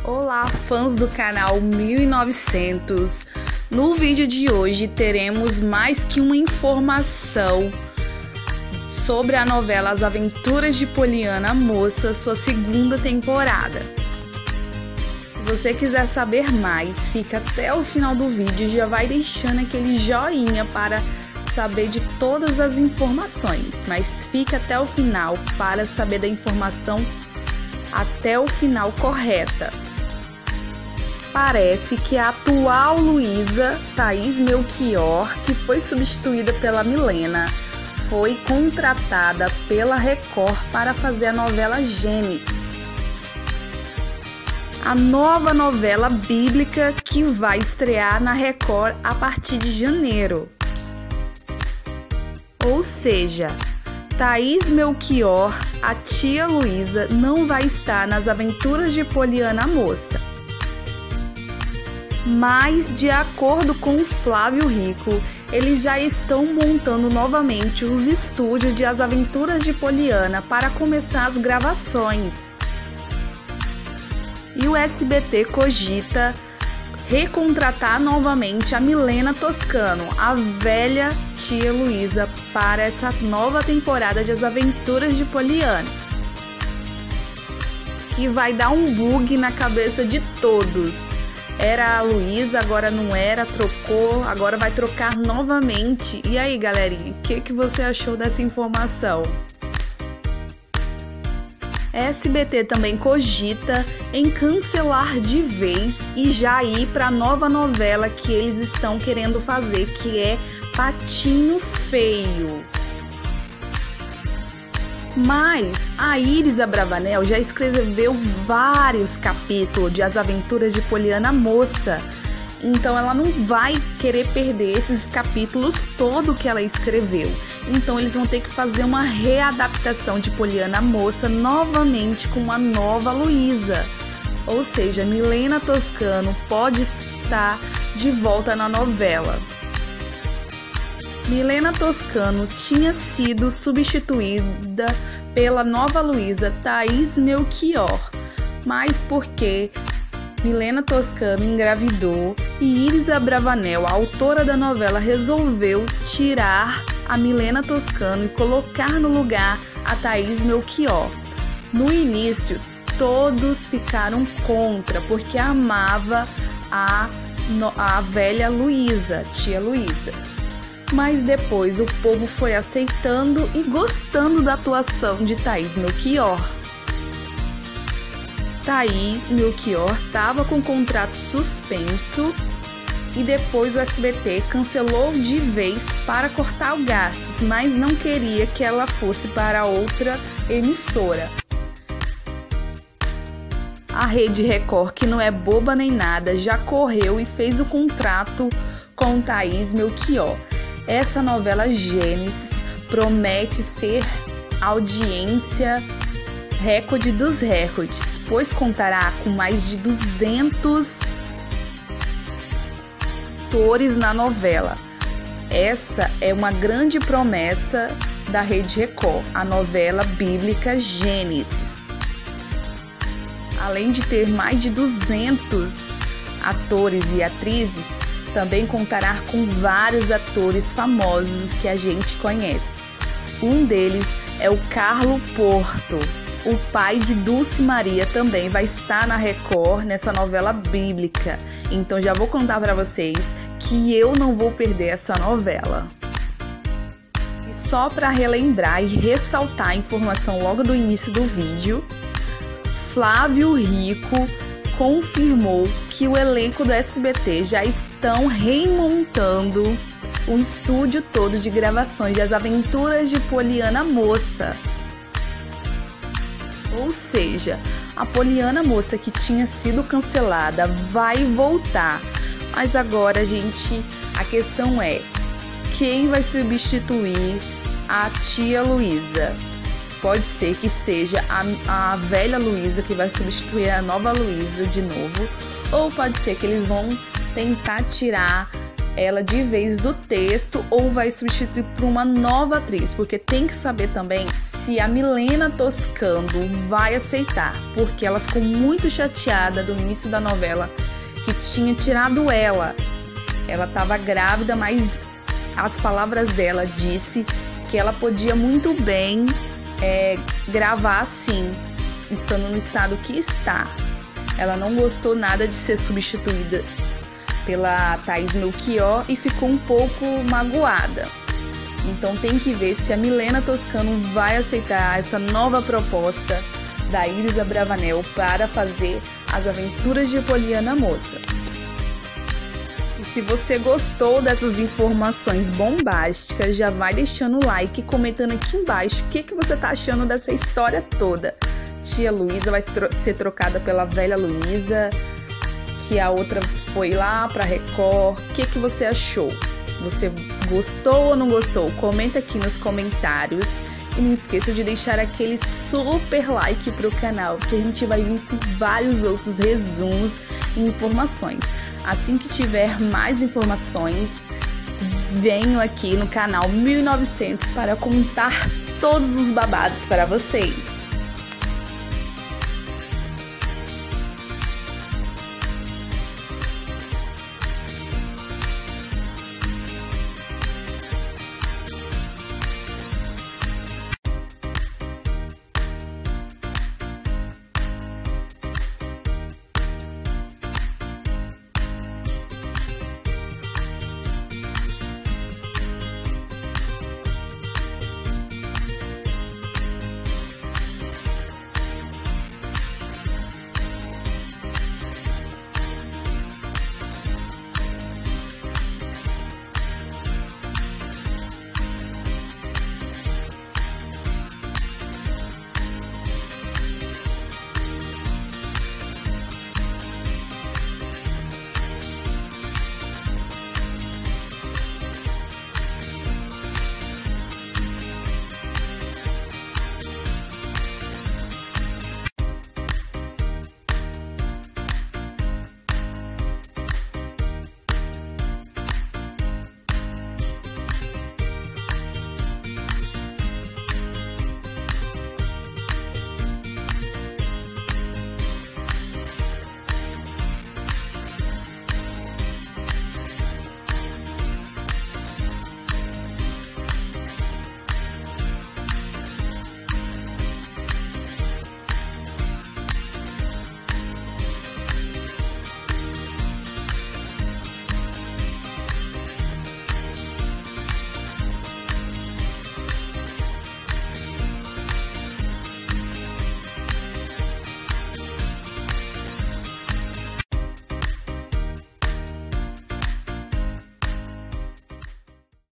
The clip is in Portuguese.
Olá, fãs do canal 1900. No vídeo de hoje teremos mais que uma informação sobre a novela As Aventuras de Poliana Moça, sua segunda temporada. Se você quiser saber mais, fica até o final do vídeo e já vai deixando aquele joinha para saber de todas as informações, mas fica até o final para saber da informação até o final correta. Parece que a atual Luísa, Thaís Melchior, que foi substituída pela Milena, foi contratada pela Record para fazer a novela Gênesis, a nova novela bíblica que vai estrear na Record a partir de janeiro. Ou seja, Thaís Melchior, a tia Luísa, não vai estar nas Aventuras de Poliana Moça. Mas, de acordo com o Flávio Rico, eles já estão montando novamente os estúdios de As Aventuras de Poliana para começar as gravações. E o SBT cogita recontratar novamente a Milena Toscano, a velha tia Luísa, para essa nova temporada de As Aventuras de Poliana, que vai dar um bug na cabeça de todos. Era a Luísa, agora não era, trocou, agora vai trocar novamente. E aí, galerinha, o que você achou dessa informação? SBT também cogita em cancelar de vez e já ir para a nova novela que eles estão querendo fazer, que é Patinho Feio. Mas a Iris Abravanel já escreveu vários capítulos de As Aventuras de Poliana Moça, então ela não vai querer perder esses capítulos todo que ela escreveu. Então eles vão ter que fazer uma readaptação de Poliana Moça novamente com uma nova Luísa. Ou seja, Milena Toscano pode estar de volta na novela. Milena Toscano tinha sido substituída pela nova Luísa, Thaís Melchior, mas porque Milena Toscano engravidou e Iris Abravanel, a autora da novela, resolveu tirar a Milena Toscano e colocar no lugar a Thaís Melchior. No início, todos ficaram contra, porque amava a velha Luísa, tia Luísa. Mas depois o povo foi aceitando e gostando da atuação de Thaís Melchior. Thaís Melchior estava com o contrato suspenso e depois o SBT cancelou de vez para cortar os gastos, mas não queria que ela fosse para outra emissora. A Rede Record, que não é boba nem nada, já correu e fez o contrato com Thaís Melchior. Essa novela Gênesis promete ser audiência recorde dos recordes, pois contará com mais de 200 atores na novela. Essa é uma grande promessa da Rede Record, a novela bíblica Gênesis. Além de ter mais de 200 atores e atrizes, também contará com vários atores famosos que a gente conhece. Um deles é o Carlo Porto. O pai de Dulce Maria também vai estar na Record nessa novela bíblica. Então já vou contar para vocês que eu não vou perder essa novela. E só para relembrar e ressaltar a informação logo do início do vídeo, Flávio Rico confirmou que o elenco do SBT já estão remontando o estúdio todo de gravações de As Aventuras de Poliana Moça. Ou seja, a Poliana Moça que tinha sido cancelada vai voltar. Mas agora, gente, a questão é: quem vai substituir a tia Luísa? Pode ser que seja a velha Luísa que vai substituir a nova Luísa de novo, ou pode ser que eles vão tentar tirar ela de vez do texto ou vai substituir por uma nova atriz, porque tem que saber também se a Milena Toscano vai aceitar, porque ela ficou muito chateada do início da novela que tinha tirado ela. Ela estava grávida, mas as palavras dela disse que ela podia muito bem gravar assim, estando no estado que está. Ela não gostou nada de ser substituída pela Thaís Melchior e ficou um pouco magoada. Então tem que ver se a Milena Toscano vai aceitar essa nova proposta da Iris Abravanel para fazer as aventuras de Poliana Moça. E se você gostou dessas informações bombásticas, já vai deixando o like e comentando aqui embaixo o que você tá achando dessa história toda. Tia Luísa vai ser trocada pela velha Luísa, que a outra foi lá pra Record. O que você achou? Você gostou ou não gostou? Comenta aqui nos comentários. E não esqueça de deixar aquele super like pro canal, que a gente vai vir com vários outros resumos e informações. Assim que tiver mais informações, venho aqui no canal 1900 para contar todos os babados para vocês.